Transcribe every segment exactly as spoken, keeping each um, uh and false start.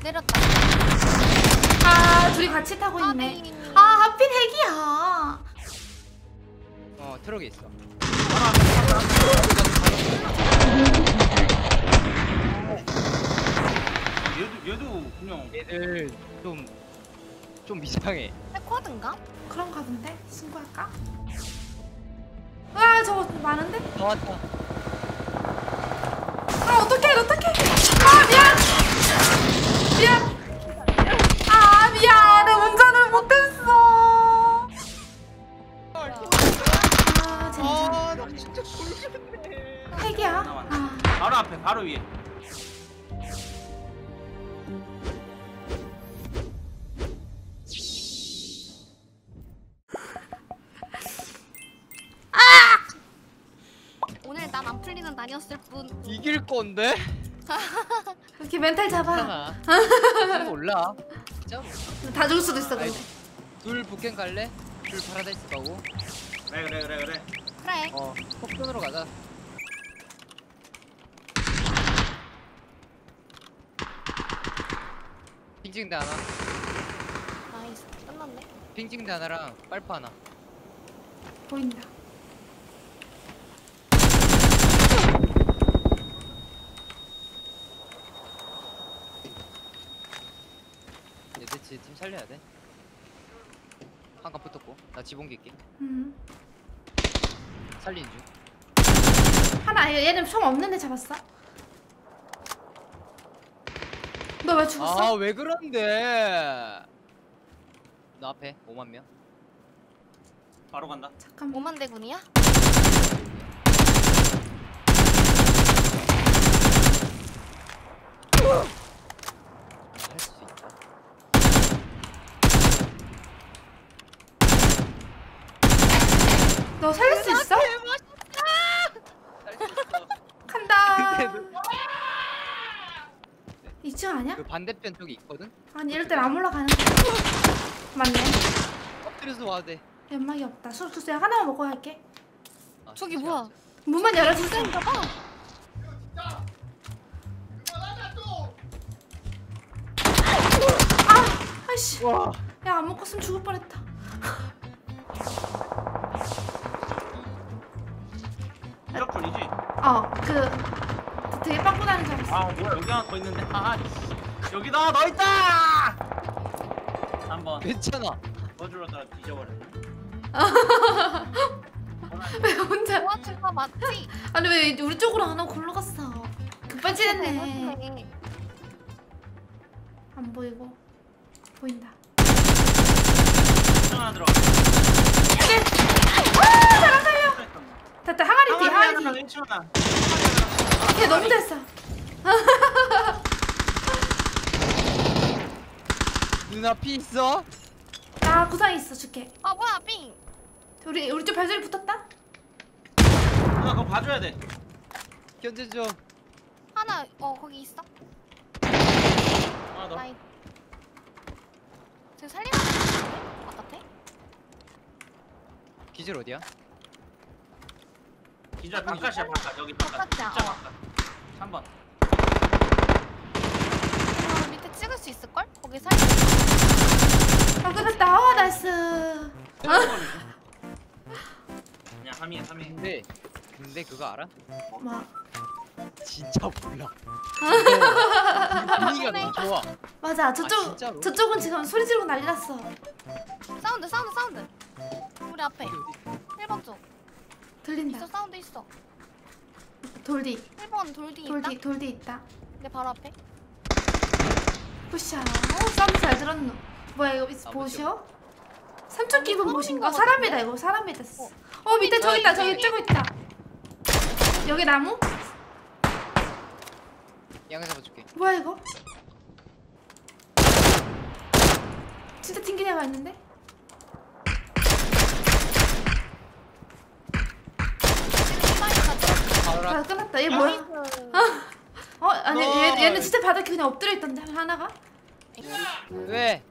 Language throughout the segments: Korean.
내렸다. 아 둘이 같이 타고 있네. 아 하필 핵이야. 어 트럭에 있어. 얘도 얘도 그냥 얘들 좀 좀 이상해. 해코든가? 그런가 본데? 신고할까? 와 저거 많은데? 나왔다. 아 어떡해 어떡해. 아 미안. 미안. 아 미안 나 운전을 못했어. 아 젠장. 아나 진짜 꿀잼네. 핵이야? 아 바로 앞에 바로 위에. 오늘 난 안 풀리는 날이었을 뿐. 이길 건데? 이렇게 멘탈 잡아. 괜찮아. 몰라. 진짜 다 죽을 수도 있어 근데. 둘 북캠 갈래? 둘 파라다이스 가고. 그래 그래 그래 그래. 그래. 어 폭전으로 가자. 핑징대 하나. 나이스. 끝났네. 핑징대 하나랑 빨파 하나. 보인다. 얘들 팀 살려야 돼. 한 칸 붙었고 나 지붕 길게. 음. 살리는 중. 하나 얘는 총 없는데 잡았어. 너 왜 죽었어? 아 왜 그런데? 너 앞에 오만 명. 바로 간다. 잠깐만. 오만 대군이야? 할 수 있다. 너 살릴 수 있어? 살수 있어. 간다. 근데 이 층 아니야? 그 반대편 쪽에 있거든. 아니 이럴 땐 안 올라가는 거야. 맞네. 엎드려서 와도 돼. 연막이 없다. 수, 수수야 하나만 먹고 갈게. 아, 저기 진짜 뭐야? 없어. 문만 열어주세요. 인가봐. 아! 아이씨. 와. 야 안 먹었으면 죽을 뻔했다. 이력풀이지? 어, 그 되게 빵꾸 나는 줄 알았어. 아 뭐야 여기 하나 더 있는데. 아 씨. 여기다 너 있다. 한 번. 괜찮아. 더 줄었다가 뒤져버렸네. 왜 혼자? 도와줄 거 맞지? 아니 왜 우리 쪽으로 안 오고 골로 갔어? 급발진했네. 네. 안 보이고 보인다. 층 하나 들어가. 네. 아, 사람 살려. 됐다. 항아리 뒤, 항아리 뒤. 일 층 하나. 걔 너무 됐어. 누나 피 있어? 나 구상 있어 줄게. 아 뭐야 삥. 우리 우리 쪽 발소리 붙었다. 누나 그거 봐줘야 돼. 견제 좀. 하나 어 거기 있어. 하나 더. 나이. 저 살리면 되는데? 바깥에? 기절 어디야? 진짜 바깥이야 바깥. 여기 바깥. 바깥이야, 진짜 어. 바깥. 삼 번. 어, 밑에 찍을 수 있을 걸? 거기 살리. 아 끝났다. 아 나이스. 그냥 함이야 함이. 근데 근데 그거 알아? 뭐 진짜 몰라. 분위기가 너무 좋아. 맞아. 저쪽 진짜로? 저쪽은 지금 소리 지르고 난리 났어. 사운드 사운드 사운드. 우리 앞에 일 번 쪽. 들린다. 있어 사운드 있어. 돌디. 일 번 돌디 있다. 돌디 돌디 있다. 내 바로 앞에. 푸샤. 어, 사운드 잘 들었노. 뭐야 이거 아, 보시오? 삼촌 기분 사람인 보신가? 것 사람이다 이거 사람이다. 어 밑에 저기 있다 저기 저기 있다. 여기 나무? 양을 잡아줄게. 뭐야 이거? 진짜 튕긴 애가 있는데? 바로 아 앞. 끝났다. 얘 뭐야? 어 아니 얘, 얘는 진짜 바닥에 그냥 엎드려 있던데 하나가? 왜?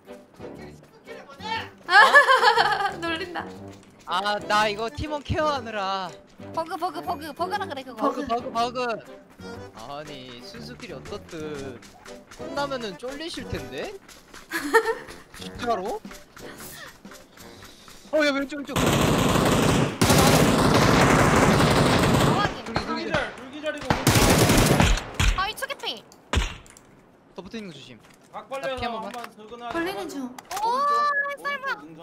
아 놀린다. 아 나 이거 팀원 케어하느라. 버그 버그 버그 버그라 그래 그거. 버그 버그 버그. 아니 순수끼리 어떻든. 끝나면은 쫄리실 텐데? 진짜로? 어야 왼쪽 왼쪽. 정확히. 저기 저기 불기절 불기절이고 바위 초계피. 더 붙어 있는 거 조심. 각 나 피 벌려서 한 번만. 한번 서근하게 걸리는 잡아줘. 중. 오, 오른쪽 능선.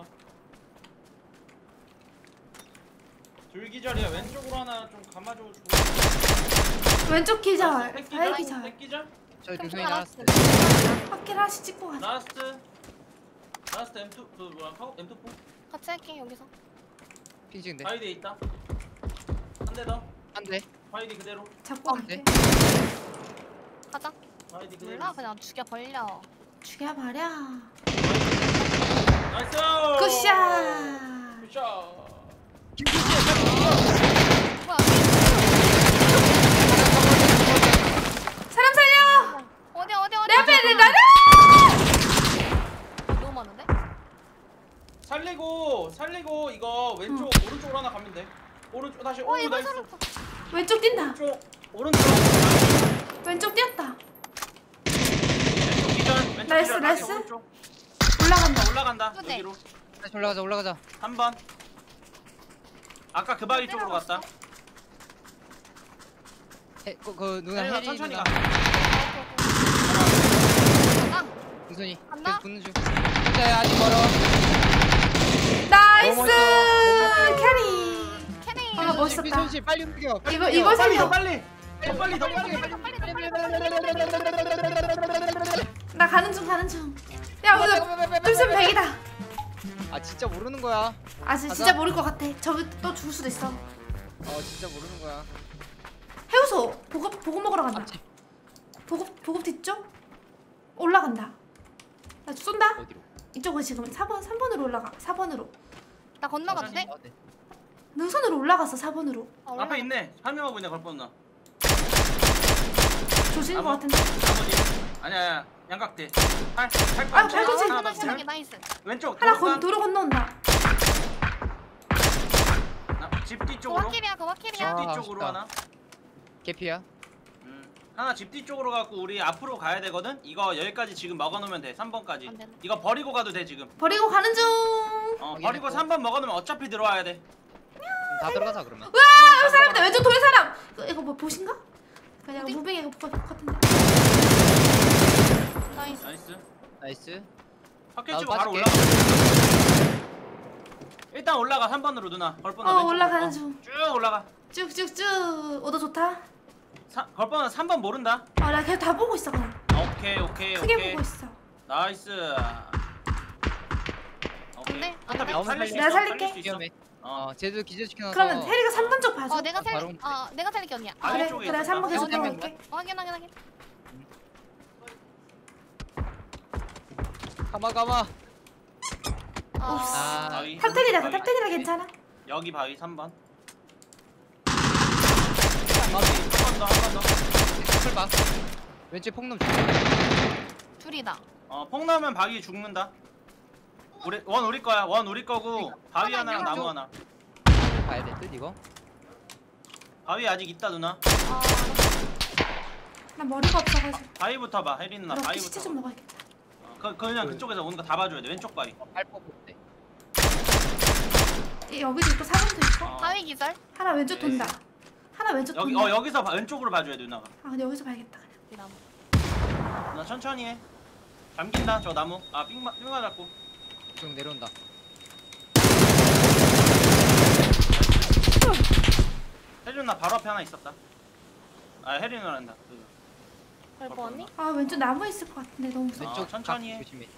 불기절이야. 왼쪽으로 하나 좀 감아줘. 왼쪽 기절. 새끼절. 다이 기절. 새끼절. 저희 그럼 능선이 하나 나왔을 때. 바퀴 하나씩 찍고 가자. 라스트. 라스트 엠 투 그 뭐야? 카우 엠 투 포. 같이 할게 여기서. 핑 찍은데. 바이디 있다. 한 대 더. 한 대. 바이디 그대로. 잡고 갈게. 가자. 바이디 그대로. 몰라 그냥 죽여 벌려. 죽여버려. 나이스. 굿샷. 굿샷. 뭐야? 사람 살려. 어디 어디 어디? 내 앞에 내 나를. 너무 많은데? 살리고 살리고 이거 왼쪽 오른쪽으로 하나 가면 돼. 오른쪽 다시 오 어 이거 나이스. 살았어. 왼쪽 뛴다. 오른쪽 오른쪽. 왼쪽 뛰었다. 왼쪽 기절. 왼쪽 나이스, 기절. 나이스. 오른쪽. 올라간다. 올라간다. 두 대. 여기로. 다시 올라가자 올라가자. 한 번. 아까 그 바위 쪽으로 갔다. 해, 그, 그 누나 혜린아 해리 천천히 누나. 가. 가자. 능선이 간다? 계속 붙는 중. 진짜야 아직 멀어. 나이스. 너무 멋있어. 캐리. 캐리. 아, 멋있었다. 미선씨 빨리 움직여. 빨리 이거 움직여. 이거 빨리 더 살려. 빨리. 더 빨리 더 빨리. 빨리 빨리 빨리 빨리. 나 가는 중 가는 중. 야 우리 뚫으면 백이다. 아 진짜 모르는 거야. 아 진짜, 가자. 진짜 모를 것 같아. 저기 또 죽을 수도 있어. 어 진짜 모르는 거야. 해우소 보급 보급 먹으러 간다. 앞집 보급 보급 뒤쪽 올라간다. 나 쏜다. 어디로? 이쪽으로 지금 사 번 삼 번으로 올라가. 사 번으로. 나 건너가도 돼? 아, 네. 능선으로 올라갔어. 사 번으로. 아, 올라가. 앞에 있네. 설명하고 있네 걸뻔 나. 조심인 것 나무? 같은데. 나머지. 아니야 아니야. 양각대. 팔. 팔. 아, 팔꿈치. 하나 더. 나이스 나이스 나이스. 왼쪽. 하나 도로간. 건 도로 건너온다. 나- 집 그 뒤쪽으로. 와킬이야 그 와킬이야. 아, 집 뒤쪽으로 아쉽다. 하나. 개피야. 음. 하나 집 뒤쪽으로 갖고 우리 앞으로 가야 되거든. 이거 여기까지 지금 먹어놓으면 돼. 삼 번까지. 안 되네. 이거 버리고 가도 돼 지금. 버리고 가는 중. 어 확인했고. 버리고 삼 번 먹어놓으면 어차피 들어와야 돼. 다 들어가자 그러면. 와 여기 사람들 왼쪽 돌 사람. 이거, 이거 뭐 보신가? 그냥 어디? 무빙이가 볼것 같은데. 나이스. 나이스. 나이스. 확 나도 치고 바로 빠질게. 올라가. 일단 올라가 삼 번으로 누나. 걸뻔 어 올라가는 중. 쭉 올라가. 쭉쭉쭉. 오도 좋다. 걸뻔은 삼 번 모른다. 아 나 계속 다 보고 있어 그냥. 오케이 오케이 크게 오케이. 보고 있어. 나이스. 오케이. 안 돼, 한타 안 돼. 믿고 살릴 수 내가 있어, 살릴게. 살릴 수 있어. 위험해. 어. 어 쟤도 기절시켜놔서. 그러면 혜리가 삼 번 쪽 봐줘. 어 내가 바로 살릴. 어 내가 살릴게 언니야. 아, 아래 그래 쪽에 그래 있었다. 삼 번 계속 어, 들어갈게. 어, 확인 확인 확인. 가마 가마. 어. 아. 바위. 탑텐이라 바위. 탑텐이라 괜찮아. 여기 바위 삼 번. 바위. 한 번 더, 한 번 더. 풀 봐. 왼쪽 폭놈 줄. 둘이다. 어, 폭 나면 바위 죽는다. 우리 원 우리 거야. 원 우리 거고 바위 하나 하나랑 나무 있냐? 하나. 봐야 될 듯 이거. 바위 아직 있다 누나. 아 나 머리가 없어가지고. 바위부터 봐. 혜린 누나 그럼 시체 바위부터. 좀 먹어야겠다. 어, 그 그냥 그- 그쪽에서 오는 거 다 봐줘야 돼. 왼쪽 바위. 팔 뽑을 때. 이- 여기도 있고 사 번도 있고. 어. 바위 기절. 하나 왼쪽 돈다. 하나 왼쪽 여기 돈다. 어 여기서 봐. 왼쪽으로 봐줘야 돼 누나가. 아 근데 여기서 봐야겠다 그냥. 이 나무. 누나 천천히 해. 잠긴다 저 나무. 아 삥마 삥마 잡고. 쭉 내려온다. 혜린 누나 바로 앞에 하나 있었다. 아 혜린 누나란다. 그. 별 언니? 아 왼쪽 나무에 있을 것 같은데 너무 무서워. 왼쪽 천천히 각 해. 조심해.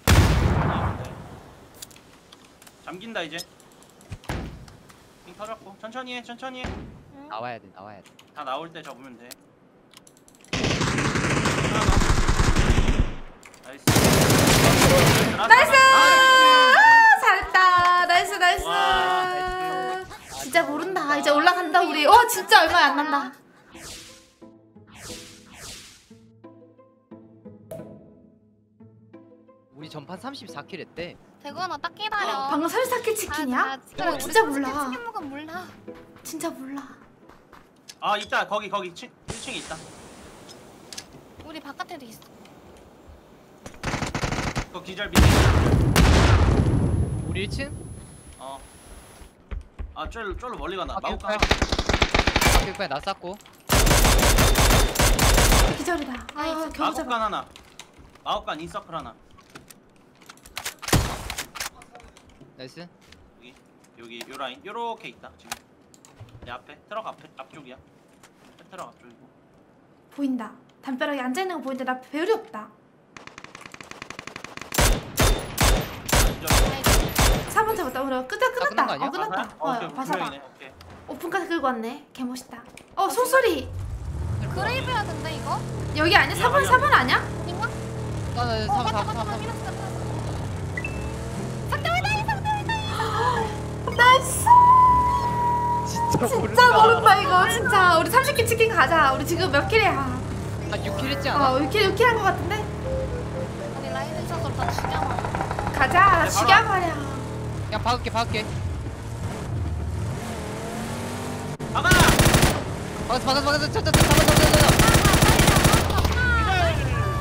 잠긴다 이제. 삥 터졌고 천천히 해 천천히 해. 응. 나와야 돼 나와야 돼. 다 나올 때 접으면 돼. 나이스. 나이스! 아, 아, 잘했다. 나이스 나이스. 와, 나이스. 진짜 모른다. 이제 올라간다 우리. 어 진짜 얼마 안 난다. 우리 전판 삼십사 킬 했대. 대구 하나 딱 기다려. 아, 방금 삼십사 킬 치킨이야? 아, 나 어 진짜 우리 몰라. 치킨 먹으면 몰라. 진짜 몰라. 아 있다 거기 거기 칠 층에 있다. 우리 바깥에도 있어. 그거 기절 밑에. 우리 일 층? 어. 아, 쫄 쫄로 멀리 가나. 밖에 마우카. 밖에 빨리 나 쌌고. 기절이다. 아 겨우 마우간 잡아. 하나. 마우간 인서클 하나. 나이스. 여기 여기 요 라인 요렇게 있다 지금. 내 앞에 트럭 앞에 앞쪽이야. 트럭 앞쪽이고. 보인다. 담벼락에 앉아 있는 거 보이는데 나 배율이 없다. 사 번 잡았다. 우리 끝에 끝난 끝났다. 거 아니야? 어 끝났다. 어, 어 오케이, 봐서봐. 분명이네. 오케이. 오픈카드 끌고 왔네. 개 멋있다. 어 소소리. 그레이브야 근데 이거? 여기 아니야? 사 번 사 번 아니야? 어딘가? 나, 나, 어 삼, 맞다 삼, 맞다 삼, 삼. 미났어 미났어. 상대회다이 상대회다이. 나이스. 진짜 진짜 모른다 이거 진짜. 우리 삼십 킬 치킨 가자. 우리 지금 몇 킬이야? 한 육 킬 했지 않아? 어 육 킬 육 킬 한 거 같은데? 아니 라이드 샷으로 다 죽여봐. 가자. 네, 죽여버려. 그냥 박을게 박을게. 박아! 박았어 박았어 박았어 저저 저 잡아 잡아 잡아.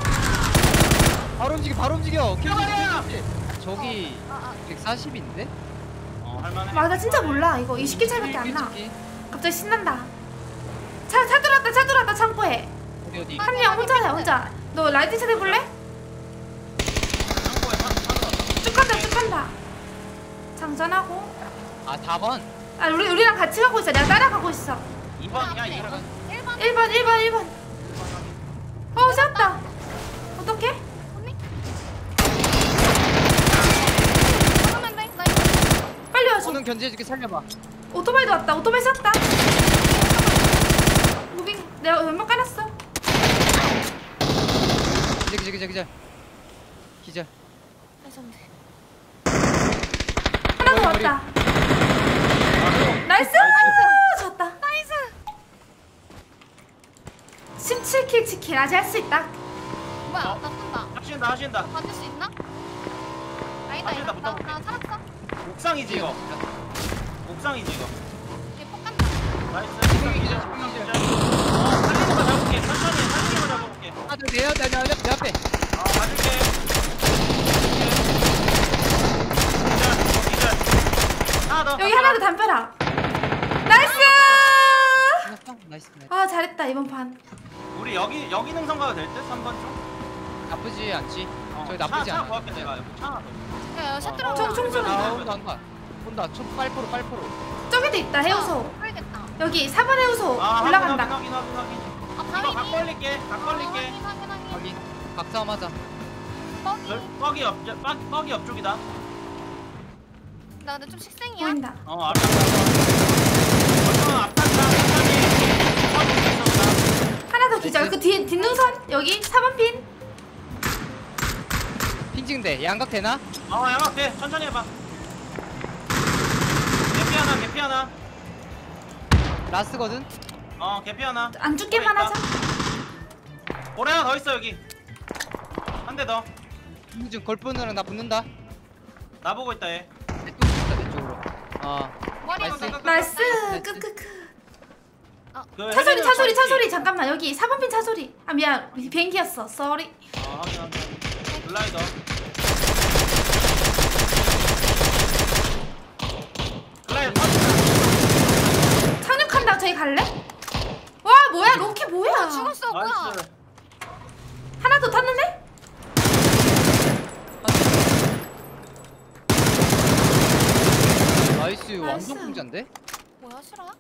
바로 움직여 바로 움직여. 킬 뛰어가요! 킬 저기 아, 아. 백사십인데? 어, 할만해. 맞아 진짜 몰라. 이거 이십 킬 차이밖에 안 나. 킬. 갑자기 신난다. 차, 차 들어왔다 차 들어왔다 창고에. 어디 어디? 한 명 혼자야 혼자. 너 라이딩 차 해볼래? 창고에 상 상관. 쭉 간다 쭉 간다. 장전하고. 아 사 번. 아 우리 우리랑 같이 가고 있어. 내가 따라가고 있어. 이 번이야 이 번. 일 번. 일 번 일 번 일 번. 어 쐈다. 어떡해? 언니? 그러면 돼. 나 이거 빨리 와줘. 저는 견제해줄게 살려봐. 오토바이도 왔다. 오토바이 쐈다. 무빙 내가 왼발 깔았어. 기절 기절 기절 기절. 기절. 레전드. 하나 더 머리, 왔다. 나이스. 졌다. 나이스. 십칠 킬 치킨 아직 할 수 있다. 뭐야 어? 나 쏜다. 하신다 하신다. 받을 수 있나? 아니다 아니다, 아니다. 나, 붙어볼게. 나 살았어. 옥상이지 이거. 옥상이지 이거. 얘 폭 간다. 나이스. 옥상이지. 옥상이지. 어, 살리는 거 잡을게. 천천히 살리는 거 잡아볼게. 아, 내, 내, 내, 내, 내 앞에. 어, 봐줄게. 기절, 기절. 하나 더. 여기 하나 더 담벼락. 나이스. 끝났어? 나이스, 나이스. 아 잘했다 이번 판. 우리 여기 여기 능선 가도 될 듯? 삼 번 쪽? 나쁘지 않지? 어, 저기 나쁘지 차, 차 않아. 고할게 내가. 여기 차 하나 더. 야, 샷 어. 들어온다. 총, 총 쏘는 아, 거야. 온다, 온다. 온다. 총 빨포로, 빨포로. 저기도 있다 해우소. 풀겠다. 여기 사 번 해우소 아, 올라간다. 확인, 확인, 확인, 확인. 아, 이거 각 바위. 걸릴게. 각 걸릴게. 확인, 확인, 확인. 확인. 각싸움 하자. 뻑이. 열- 뻑이 옆, 뻑, 뻑이 옆쪽이다. 나 근데 좀 식생이야. 보인다. 어, 알아. 얼마 앞단다. 하나 더 기절. 그 뒤에 뒷능선 여기 사 번 핀. 핑징대. 양각 되나? 어, 양학대. 천천히 해봐. 개피 하나, 개피 하나. 라스거든? 어, 개피 하나. 안 죽게만 있다. 하자. 고래 하나 더 있어 여기. 한 대 더. 김준 걸프느랑 나 붙는다. 나보고 있다 얘. 내 또 붙다, 내 쪽으로. 어. 머리 나이스. 올라가. 나이스. 나이스. 크크크. 그 차 소리 헬멧은 차 소리 차 쳐있지? 소리 잠깐만 여기 사 번 핀 차 소리. 아 미안 비행기였어. 쏘리. 어, 확인, 확인. 글라이더. 글라이더 터진다. 착륙한다. 저기 갈래? 와 뭐야 로키 뭐야? 아, 죽었어, 뭐야? 나이스. 하나 더 탔는데? 나이스. 완전 나이스. 공자인데? 뭐야, 싫어요?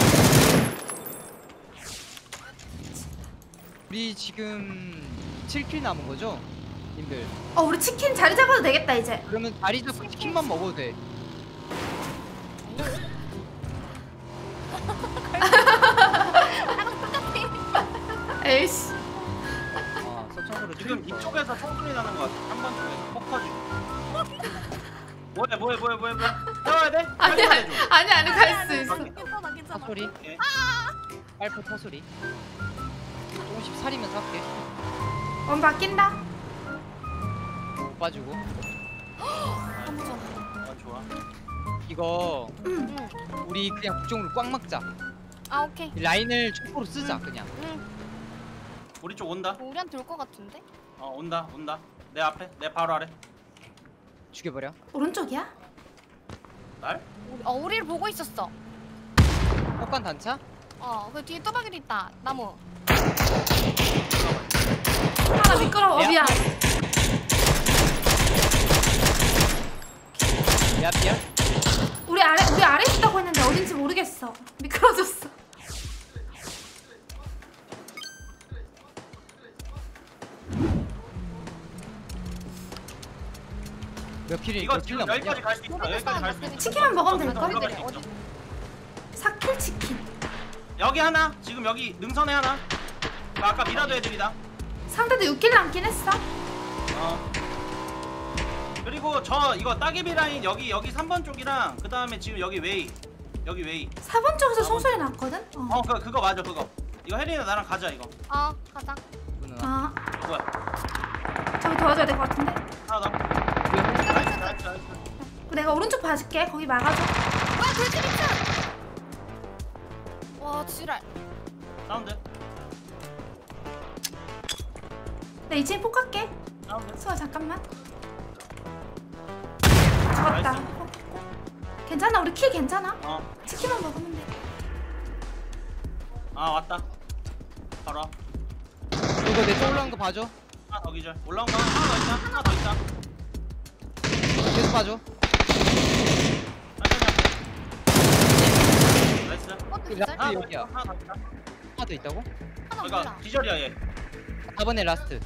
우리 지금 칠 킬 남은 거죠? 님들. 어 우리 치킨 자리 잡아도 되겠다 이제. 그러면 다리 잡고 치킨만 먹어도 돼. 에이씨. 아, 서천으로 지금 이쪽에서 총소리 나는 것 같아. 한 번 쪽에서 폭 터지고. 뭐해 뭐해 뭐해 뭐해 뭐해. 태워야 돼? 아니 빨리 아니 해줘. 아니 아니 갈 수 있어. 괜찮아, 괜찮아. 타소리. 오케이. 빨포 타소리. 조금씩 살이면서 할게. 원 바뀐다. 못 봐주고. 너무 좋아. 어, 좋아. 이거 응. 우리 그냥 북쪽으로 꽉 막자. 아, 오케이. 이 라인을 촉으로 쓰자 그냥. 응. 우리 쪽 온다. 뭐 우리한테 올 것 같은데? 어 온다 온다. 내 앞에 내 바로 아래. 죽여버려. 오른쪽이야? 날? 우리- 어 우리를 보고 있었어. 폭간 단차? 어그 뒤에 또박이도 있다. 나무. 하나 미끄러워. 어, 야. 미안. 야 미안. 우리 아래 우리 아래 있다고 했는데 어딘지 모르겠어. 미끄러졌어. 몇 킬이 이거 몇 킬 지금 남았냐? 여기까지 갈 수 있어. 모르겠어. 여기까지 갈 수 있어. 치킨만 먹으면 될 걸? 올라갈 수 어디? 있어. 사킬 치킨. 여기 하나. 지금 여기 능선에 하나. 그 아까 미라도 애들이다. 상대도 육 킬 남긴 했어. 어. 그리고 저 이거 따개비 라인 여기 여기 삼 번 쪽이랑 그 다음에 지금 여기 웨이. 여기 웨이. 사 번 쪽에서 총소리 났거든. 어. 어, 그 그거 맞아 그거. 이거 혜린아 나랑 가자 이거. 어 가자. 누나. 아 뭐야? 저기 도와줘야 될 것 같은데. 하나 더. 나이스 나이스 나이스. 내가 오른쪽 봐줄게. 거기 막아줘. 와 돌진 미쳐. 와 지랄. 사운드. 나 이 층에 폭 갈게. 사운드. 수아 잠깐만. 잡았다. 나이스. 폭, 폭. 괜찮아. 우리 킬 괜찮아. 어. 치킨만 먹으면 돼. 아 왔다. 바로. 앞. 이거 내 쪽 올라온 거 봐줘. 하나 더 기절. 올라온 거 하나 더 있다. 하나 더 있다. 계속 봐줘. 천천히 할게. 나이스. 어떻게 그 기절? 라- 하나 더 여기야. 있다. 하나 더 있다. 하나 더 있다고? 하나 그러니까 몰라. 기절이야 얘. 사 번에 라스트.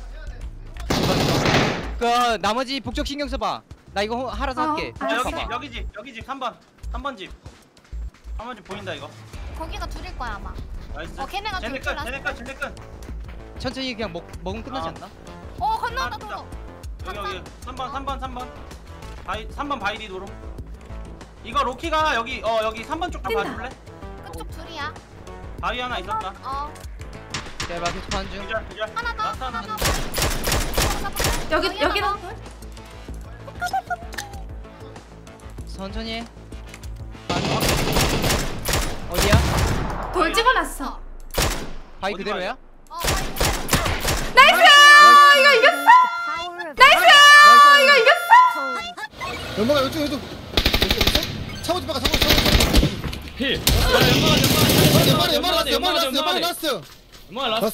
그 나머지 북쪽 신경 써봐. 나 이거 할아서 어, 할게. 아, 아, 여기 알았어. 여기 집 여기 집 삼 번. 삼 번 집. 삼 번 집 보인다 이거. 거기가 둘일 거야 아마. 나이스. 어, 걔네가 쟤네 둘 끝. 줄 쟤네 끝. 쟤네 끝. 천천히 그냥 먹 먹으면 끝나지 아. 않나? 어 건너온다 아, 진짜. 도로. 여기 삼 번. 여기 삼 번 삼 번 삼 번. 바이 삼 번 바이디 도로. 이거 로키가 여기 어 여기 삼 번 쪽 좀 뛴다. 봐줄래? 끝쪽 둘이야. 바위 하나 있었다. 어 제발 계속 하는 중. 기절 기절. 하나 더 라스트 하나 더. 여기 여기 하나 여기는 더. 천천히 해. 어디야? 돌 찍어놨어. 바위 어디 그대로야? 어 나이스! 이거 이겼어. 나이스! 이거 이겼어. 연막아 이쪽 이쪽 차고집 바가 차고집 차고집 필. 연막 연막 연막 라스트 연막 라스트 연막 라스트 엄마 라스트.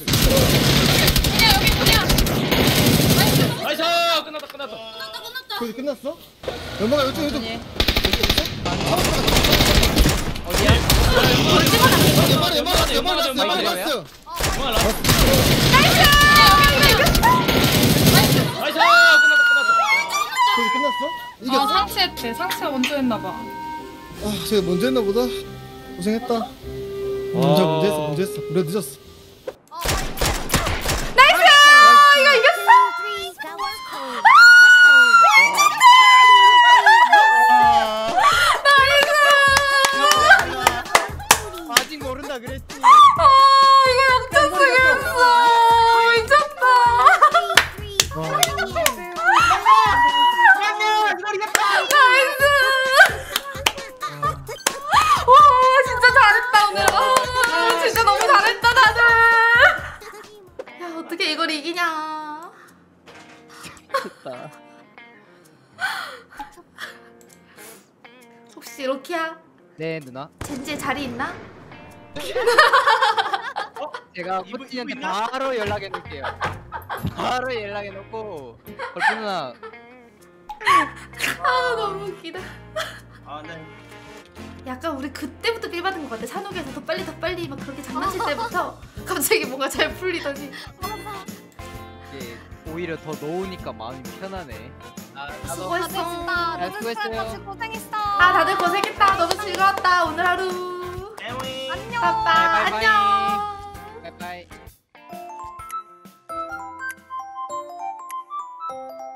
나이스. 끝났다 끝났다. 거기 끝났어? 연막아 이쪽 이쪽 천천히 해. 차고집 바가 어디야? 연막 연막 라스트 연막 라스트 연막 라스트 엄마 라스트. 나이스! 이거 이겼어. 나이스. 끝났다 끝났다. 거기 끝났어? 아 이겼어? 상체했대. 상체가 먼저 했나봐. 아 제가 먼저 했나 보다 고생했다 먼저 먼저 했어 먼저 했어 우리가 늦었어 나이스! 이거 이겼어. 나이스! 아직 모른다 그랬지. 어, 이거 역전승이었어. 미쳤다. 나이스. 와, 진짜 잘했다 오늘. 아, 진짜 너무 잘했다 다들. 야, 어떻게 이걸 이기냐? 됐다. 혹시 로키야, 네 누나. 젠지에 자리 있나? 제가 이분- 코치한테 이분 있나? 바로 연락해 놓을게요. 바로 연락해 놓고 걸프 누나 아, 너무 웃기다. 아 네. 약간 우리 그때부터 빌 받은 것 같아. 산옥에서 더 빨리 더 빨리 막 그렇게 장난칠 때부터 갑자기 뭔가 잘 풀리더니. 이게 오히려 더 놓으니까 마음이 편하네. 아 나도 수고했어. 진짜 잘 너무 수고했어요. 스트레스 고생했어. 아, 다들 고생했다. 너무 즐거웠다 오늘 하루. 에오이. 안녕. 빠빠 바이바이. 안녕. 바이바이.